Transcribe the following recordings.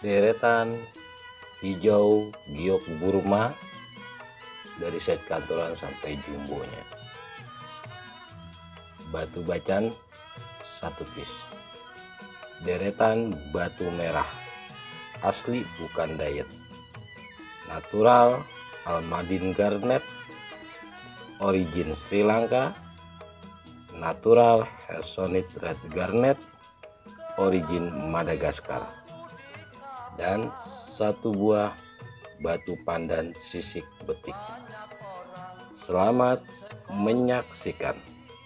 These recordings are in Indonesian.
deretan hijau giok Burma dari set kantoran sampai jumbonya. Batu bacan 1 piece. Deretan batu merah asli bukan diet, natural Almadin Garnet, origin Sri Lanka, natural Hessonite Red Garnet, origin Madagaskar, dan 1 buah batu pandan sisik betik. Selamat menyaksikan.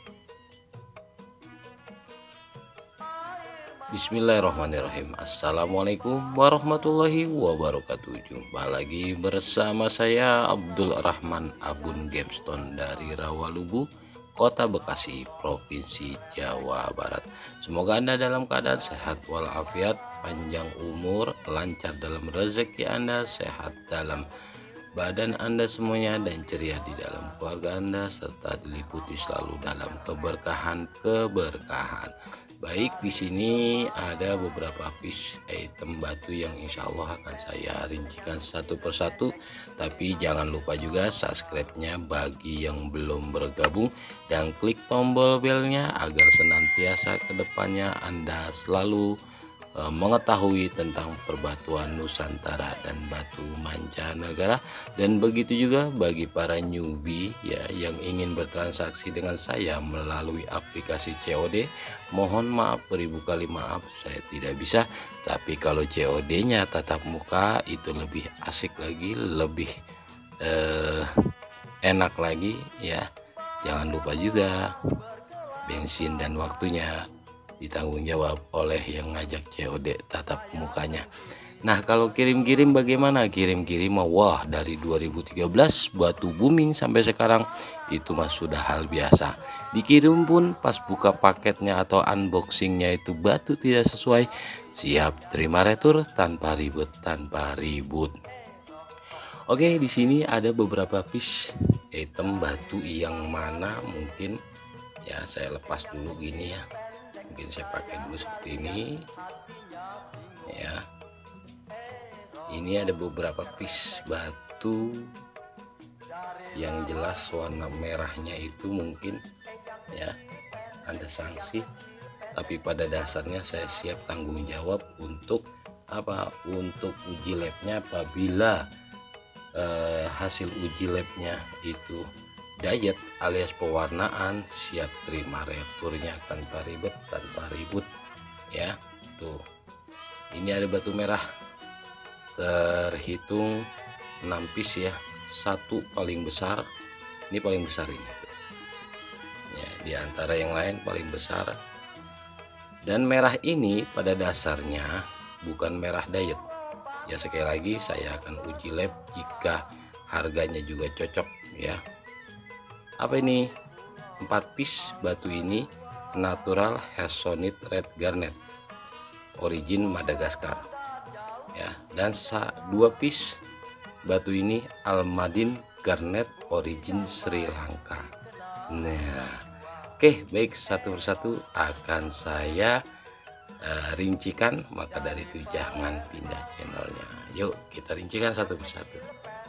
Bismillahirrahmanirrahim. Assalamualaikum warahmatullahi wabarakatuh. Jumpa lagi bersama saya Abdul Rahman Abun Gemstone dari Rawalubu, Kota Bekasi, Provinsi Jawa Barat. Semoga Anda dalam keadaan sehat walafiat, panjang umur, lancar dalam rezeki Anda, sehat dalam badan Anda semuanya, dan ceria di dalam keluarga Anda, serta diliputi selalu dalam keberkahan. Baik, di sini ada beberapa piece item batu yang insya Allah akan saya rincikan satu persatu. Tapi jangan lupa juga subscribe-nya bagi yang belum bergabung, dan klik tombol belnya agar senantiasa kedepannya Anda selalu mengetahui tentang perbatuan Nusantara dan batu mancanegara. Dan begitu juga bagi para newbie ya yang ingin bertransaksi dengan saya melalui aplikasi COD, mohon maaf, beribu kali maaf saya tidak bisa. Tapi kalau COD-nya tatap muka itu lebih asik lagi, lebih enak lagi ya. Jangan lupa juga bensin dan waktunya ditanggung jawab oleh yang ngajak COD tatap mukanya. Nah, kalau kirim-kirim bagaimana? Kirim-kirim wah, dari 2013 batu booming sampai sekarang itu mah sudah hal biasa. Dikirim pun pas buka paketnya atau unboxingnya itu batu tidak sesuai, siap terima retur tanpa ribut. Oke, di sini ada beberapa piece item batu yang mana mungkin ya saya lepas dulu gini ya. Mungkin saya pakai dulu seperti ini ya. Ini ada beberapa piece batu yang jelas warna merahnya itu mungkin ya ada sanksi, tapi pada dasarnya saya siap tanggung jawab untuk apa, untuk uji labnya. Apabila hasil uji labnya itu diet alias pewarnaan, siap terima returnya tanpa ribut ya. Tuh, ini ada batu merah terhitung 6 piece ya, 1 paling besar, ini paling besar ini ya, di antara yang lain paling besar. Dan merah ini pada dasarnya bukan merah diet ya. Sekali lagi saya akan uji lab jika harganya juga cocok ya. Apa ini? 4 piece batu ini natural Hessonite Red Garnet, origin Madagaskar ya. Dan 2 piece batu ini Almadin Garnet, origin Sri Lanka. Nah, oke, baik, satu persatu akan saya rincikan. Maka dari itu jangan pindah channelnya. Yuk kita rincikan satu persatu.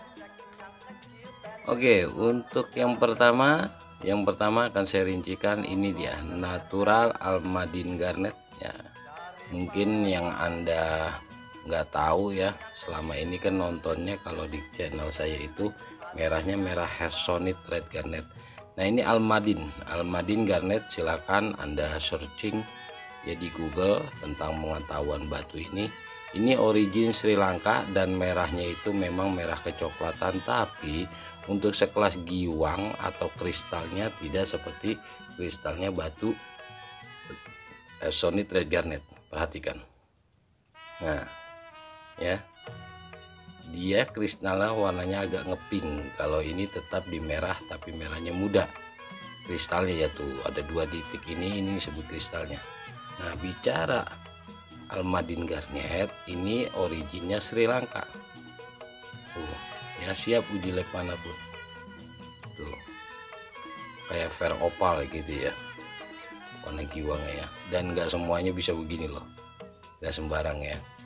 Oke, untuk yang pertama akan saya rincikan ini dia, natural Almadin Garnet ya. Mungkin yang Anda nggak tahu ya, selama ini kan nontonnya kalau di channel saya itu merahnya merah Hessonite Red Garnet. Nah, ini Almadin Garnet, silakan Anda searching ya di Google tentang pengetahuan batu ini. Ini origin Sri Lanka dan merahnya itu memang merah kecoklatan, tapi untuk sekelas giwang atau kristalnya tidak seperti kristalnya batu Hessonite Red Garnet. Perhatikan. Nah, ya. Dia kristalnya warnanya agak ngepink. Kalau ini tetap di merah tapi merahnya muda. Kristalnya ya tuh ada 2 titik ini disebut kristalnya. Nah, bicara Almadin Garnet, ini originnya Sri Lanka. Tuh, ya siap uji lab manapun. Tuh, kayak fair opal gitu ya, warna giwangnya ya. Dan nggak semuanya bisa begini loh, nggak sembarang ya.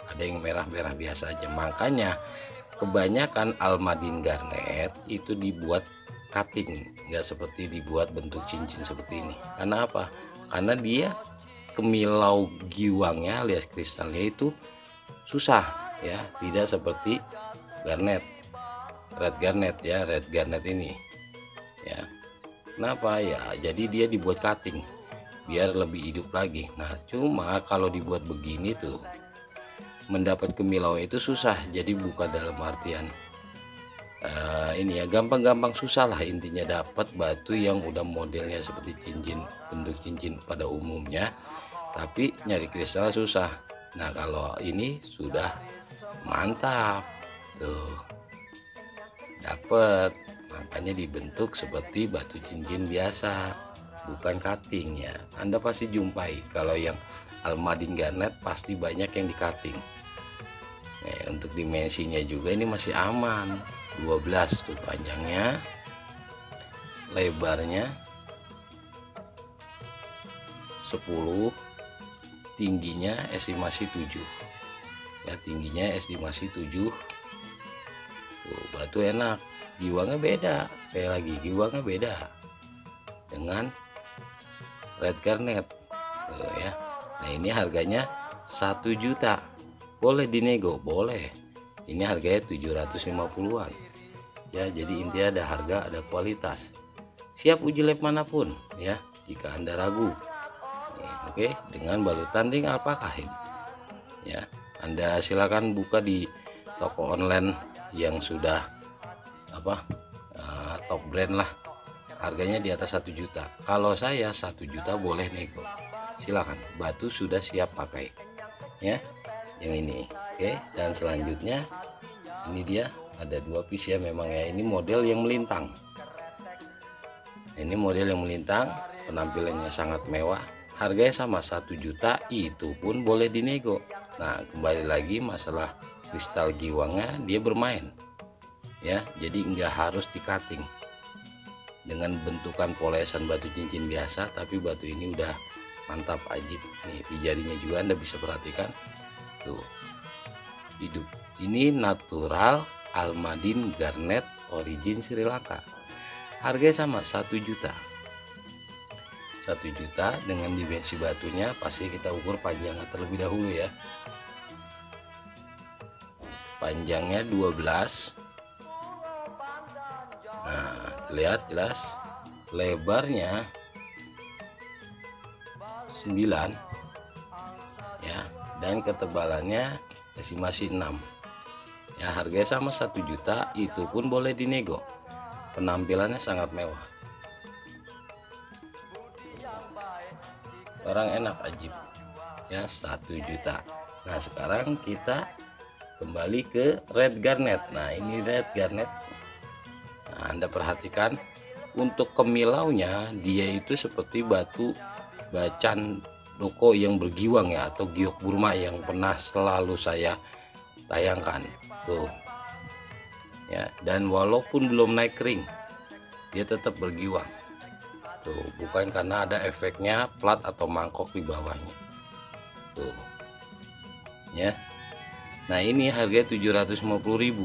ada yang merah-merah biasa aja. Makanya kebanyakan almadin garnet itu dibuat cutting, nggak seperti dibuat bentuk cincin seperti ini. Karena apa? Karena dia kemilau giwangnya alias kristalnya itu susah ya, tidak seperti garnet, red garnet ya, red garnet ini ya. Kenapa ya? Jadi dia dibuat cutting biar lebih hidup lagi. Nah cuma kalau dibuat begini tuh mendapat kemilau itu susah. Jadi bukan dalam artian ini ya, gampang-gampang susah lah intinya dapat batu yang udah modelnya seperti cincin, bentuk cincin pada umumnya, tapi nyari kristal susah. Nah kalau ini sudah mantap tuh, dapat, makanya dibentuk seperti batu cincin biasa, bukan cutting ya. Anda pasti jumpai kalau yang almadin garnet pasti banyak yang di cutting. Nah, untuk dimensinya juga ini masih aman, 12 tuh panjangnya, lebarnya 10, tingginya estimasi 7 ya, tingginya estimasi 7. Tuh, batu enak, giwangnya beda, sekali lagi giwangnya beda dengan red garnet tuh ya. Nah ini harganya 1 juta, boleh dinego, boleh. Ini harganya 750-an ya. Jadi intinya ada harga, ada kualitas, siap uji lab manapun ya jika Anda ragu. Oke, dengan balutan ring alpaka ini ya. Anda silakan buka di toko online yang sudah top brand lah, harganya di atas 1 juta. Kalau saya 1 juta boleh nego, silakan, batu sudah siap pakai ya yang ini. Oke, dan selanjutnya ini dia ada 2 piece ya, memang ya ini model yang melintang. Ini model yang melintang, penampilannya sangat mewah, harganya sama 1 juta, itu pun boleh dinego. Nah kembali lagi masalah kristal giwangnya, dia bermain ya, jadi nggak harus di cutting dengan bentukan polesan batu cincin biasa, tapi batu ini udah mantap ajib nih. Di jarinya juga Anda bisa perhatikan tuh, hidup. Ini natural almadin garnet origin Sri Lanka, harganya sama 1 juta. 1 juta dengan dimensi batunya pasti kita ukur panjangnya terlebih dahulu ya. Panjangnya 12, nah terlihat jelas. Lebarnya 9 ya, dan ketebalannya estimasi 6 ya. Harganya sama 1 juta, itu pun boleh dinego, penampilannya sangat mewah, barang enak ajib ya, 1 juta. Nah sekarang kita kembali ke red garnet. Nah ini red garnet. Nah, Anda perhatikan untuk kemilaunya, dia itu seperti batu bacan loko yang bergiwang ya, atau giok Burma yang pernah selalu saya tayangkan tuh ya. Dan walaupun belum naik ring, dia tetap bergiwang tuh, bukan karena ada efeknya plat atau mangkok di bawahnya tuh ya. Nah ini harga 750.000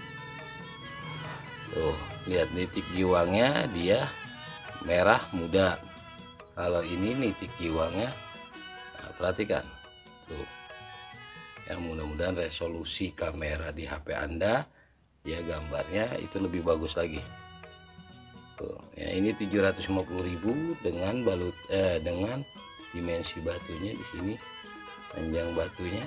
tuh, lihat nitik giwangnya, dia merah muda. Kalau ini nitik giwangnya, nah, perhatikan tuh ya. Mudah-mudahan resolusi kamera di HP Anda ya, gambarnya itu lebih bagus lagi tuh ya. Ini 750.000 dengan balut dengan dimensi batunya di sini, panjang batunya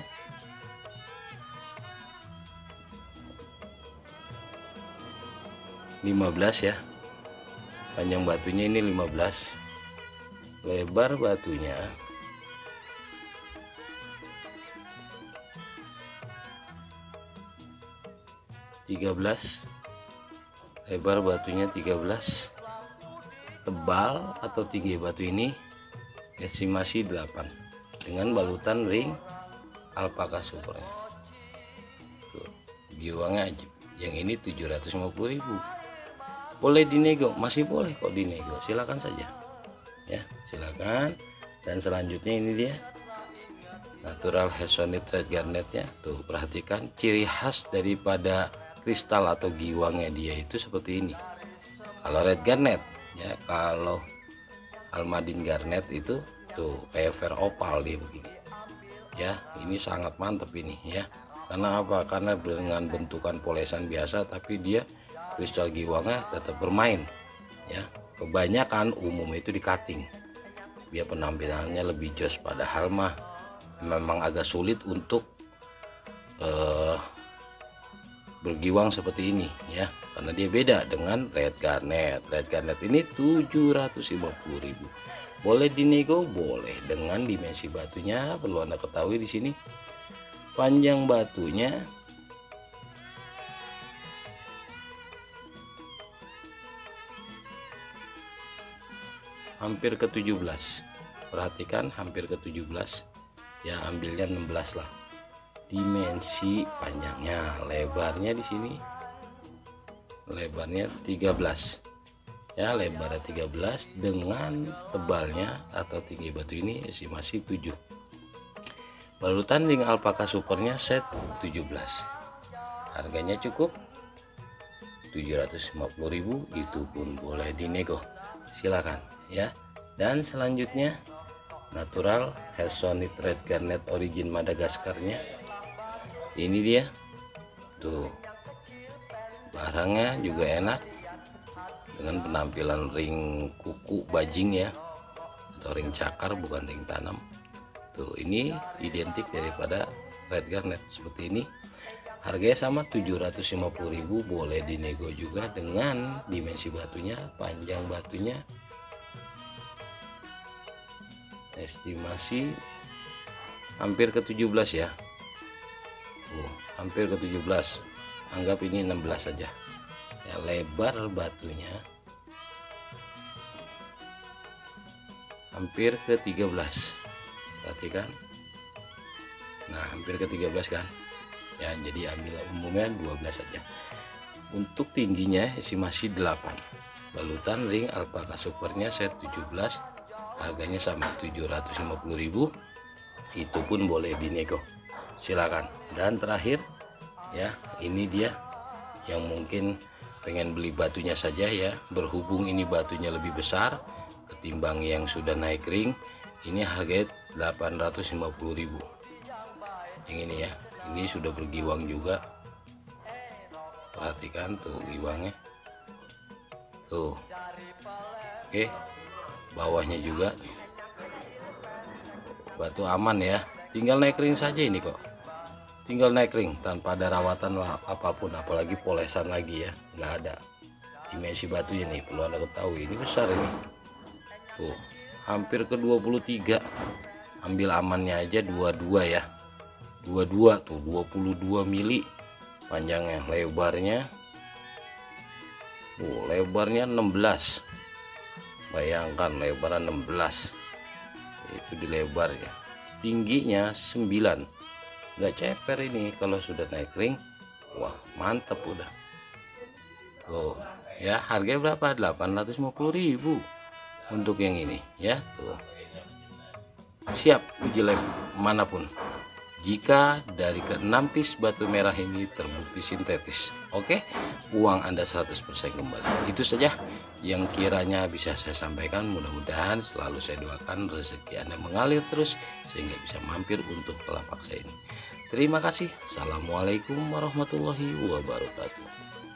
15 ya, panjang batunya ini 15, lebar batunya 13, lebar batunya 13, tebal atau tinggi batu ini estimasi 8 dengan balutan ring alpaka supernya tuh, giwangnya ajib. Yang ini 750.000, boleh dinego, masih boleh kok dinego, silakan saja ya, silakan. Dan selanjutnya ini dia natural Hesonite red garnetnya. Tuh perhatikan ciri khas daripada kristal atau giwangnya dia itu seperti ini kalau red garnet ya. Kalau almadin garnet itu tuh kayak fair opal dia begini ya. Ini sangat mantep ini ya, karena apa? Karena dengan bentukan polesan biasa tapi dia kristal giwangnya tetap bermain ya. Kebanyakan umum itu di cutting biar penampilannya lebih jos, padahal mah memang agak sulit untuk bergiwang seperti ini ya, karena dia beda dengan red garnet. Red garnet ini 750.000. Boleh dinego, boleh, dengan dimensi batunya perlu Anda ketahui di sini. Panjang batunya hampir ke 17. Perhatikan hampir ke 17 ya, ambilnya 16 lah. Dimensi panjangnya, lebarnya di sini lebarnya 13 ya, lebarnya 13 dengan tebalnya atau tinggi batu ini estimasi 7. Balutan ring alpaka supernya set 17. Harganya cukup 750.000, itu pun boleh dinego, silakan ya. Dan selanjutnya natural Hesonite red garnet origin Madagaskarnya. Ini dia tuh, barangnya juga enak dengan penampilan ring kuku bajing ya, atau ring cakar bukan ring tanam. Tuh ini identik daripada red garnet seperti ini. Harganya sama 750.000, boleh dinego juga dengan dimensi batunya, panjang batunya estimasi hampir ke 17 ya. Hampir ke 17, anggap ini 16 saja ya. Lebar batunya hampir ke 13, perhatikan. Nah hampir ke 13 kan ya, jadi ambil umumnya 12 saja. Untuk tingginya estimasi 8. Balutan ring alpaka supernya set 17, harganya sama 750.000, itu pun boleh dinego, silakan. Dan terakhir ya, ini dia yang mungkin pengen beli batunya saja ya, berhubung ini batunya lebih besar ketimbang yang sudah naik ring. Ini harganya 850.000 yang ini ya. Ini sudah bergiwang juga, perhatikan tuh giwangnya tuh. Oke, bawahnya juga batu aman ya, tinggal naik ring saja ini kok, tinggal naik ring tanpa ada rawatan apapun, apalagi polesan lagi ya, nggak ada. Dimensi batunya nih perlu Anda ketahui, ini besar ini tuh, hampir ke 23. Ambil amannya aja 22 ya, 22 tuh, 22 mili panjangnya. Lebarnya lebarnya 16, bayangkan lebaran 16 itu di lebar ya. Tingginya 9, nggak ceper ini kalau sudah naik ring. Wah mantep udah. Tuh ya, harganya berapa? 850.000 untuk yang ini ya. Tuh siap uji lab manapun jika dari ke-6 piece batu merah ini terbukti sintetis. Oke, uang Anda 100% kembali. Itu saja yang kiranya bisa saya sampaikan. Mudah-mudahan selalu saya doakan rezeki Anda mengalir terus sehingga bisa mampir untuk ke lapak saya ini. Terima kasih. Assalamualaikum warahmatullahi wabarakatuh.